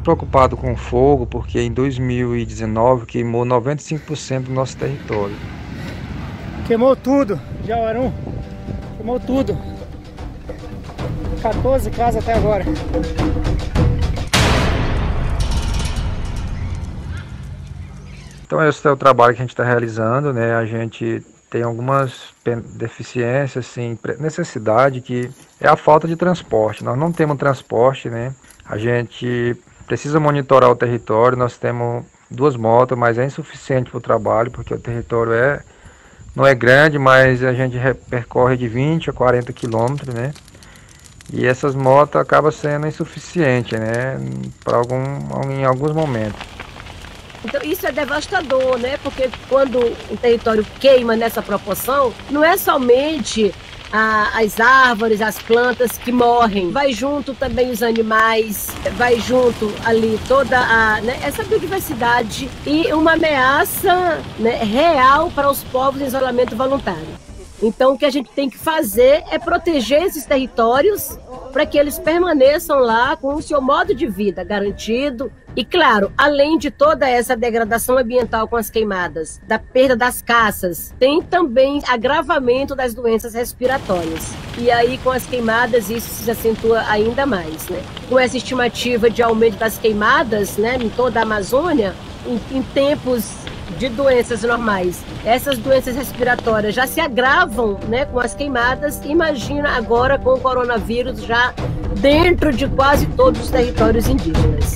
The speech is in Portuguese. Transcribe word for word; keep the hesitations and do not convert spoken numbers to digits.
preocupado com o fogo porque em dois mil e dezenove queimou noventa e cinco por cento do nosso território. Queimou tudo, Jauarum. Queimou tudo. quatorze casas até agora. Então esse é o trabalho que a gente está realizando, né? A gente tem algumas deficiências, assim, necessidade que é a falta de transporte. Nós não temos transporte, né? A gente precisa monitorar o território. Nós temos duas motos, mas é insuficiente para o trabalho porque o território é não é grande, mas a gente percorre de vinte a quarenta quilômetros, né? E essas motos acabam sendo insuficientes, né? Para algum, em alguns momentos. Então isso é devastador, né? Porque quando o território queima nessa proporção, não é somente a, as árvores, as plantas que morrem, vai junto também os animais, vai junto ali toda a, né, essa biodiversidade e uma ameaça, né, real para os povos em isolamento voluntário. Então o que a gente tem que fazer é proteger esses territórios para que eles permaneçam lá com o seu modo de vida garantido. E claro, além de toda essa degradação ambiental com as queimadas, da perda das caças, tem também agravamento das doenças respiratórias. E aí com as queimadas isso se acentua ainda mais, né? Com essa estimativa de aumento das queimadas, né, em toda a Amazônia, em, em tempos de doenças normais, essas doenças respiratórias já se agravam, né, com as queimadas. Imagina agora com o coronavírus já dentro de quase todos os territórios indígenas.